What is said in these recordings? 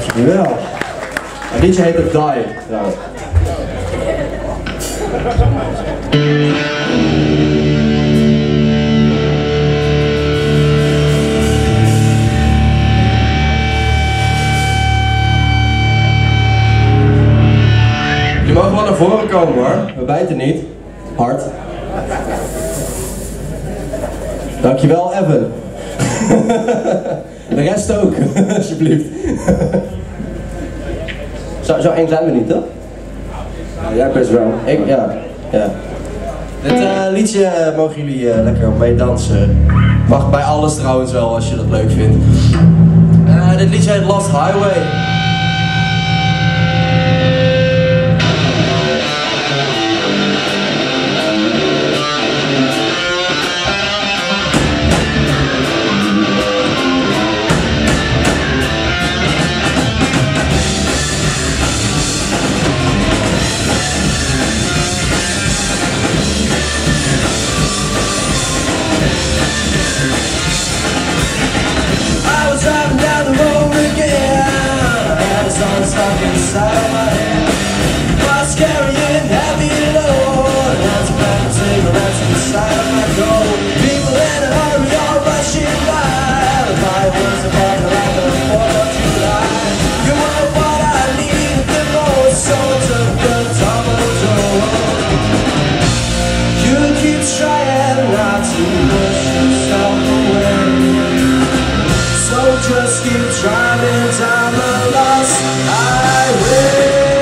Dankjewel. Het liedje heet The Die. Nou. Je mag wel naar voren komen hoor, we bijten niet. Hard. Dankjewel Evan. De rest ook, alsjeblieft. Zo eng zijn we niet, toch? Ja, best wel. Ja. Dit liedje mogen jullie lekker op mee dansen. Mag bij alles trouwens wel, als je dat leuk vindt. Dit liedje heet Lost Highway. Just keep driving down the lost highway.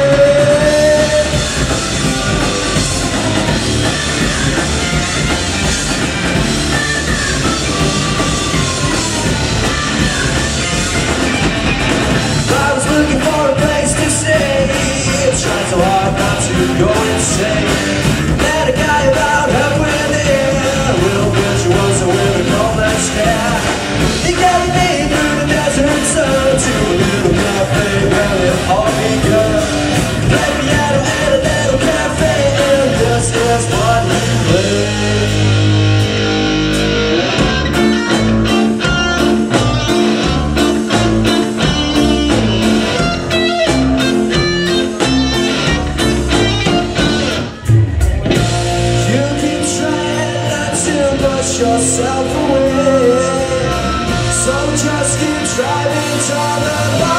I was looking for a place to stay, trying so hard not to go insane. Met a guy about halfway there, will bet you once a winter cold and scare. He got me through the desert sun to a little cafe where it all begun. Play piano at a little cafe, and this is what he played. You keep trying not to push yourself away, so just keep driving to the light.